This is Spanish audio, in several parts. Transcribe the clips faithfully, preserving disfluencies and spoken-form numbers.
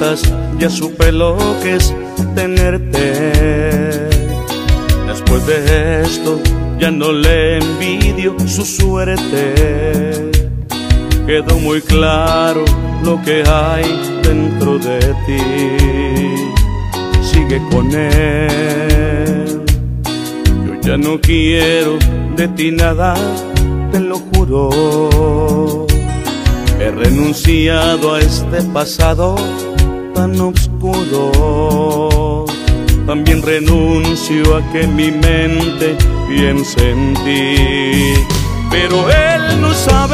cartas ya supe lo que es tenerte. Después de esto ya no le envidio su suerte. Quedó muy claro lo que hay dentro de ti. Sigue con él. Yo ya no quiero de ti nada, te lo juro. He renunciado a este pasado tan oscuro. También renuncio a que mi mente piense en ti. Pero él no sabe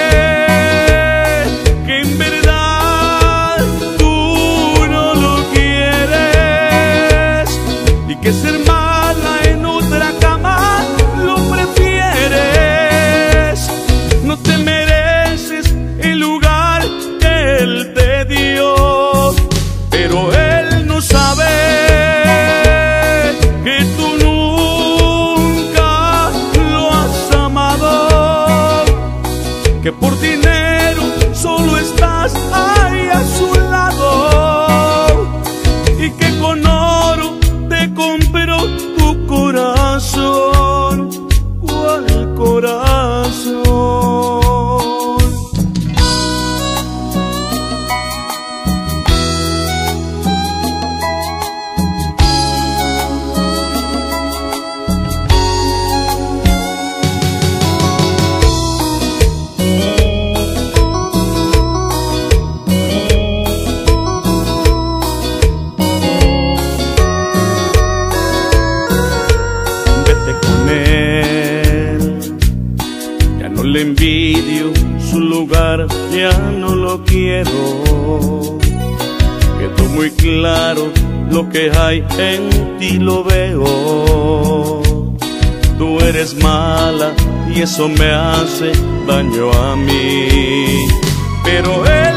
que en verdad tú no lo quieres y que ser mala en otra cama lo prefieres. No te mereces el lugar que él te dio, pero él no sabe que tú nunca lo has amado, que por dinero solo estás ahí a su lado y que con oro te compró tu corazón, ¿cuál corazón? Le envidio su lugar, ya no lo quiero. Quedó muy claro lo que hay en ti, lo veo. Tú eres mala y eso me hace daño a mí, pero él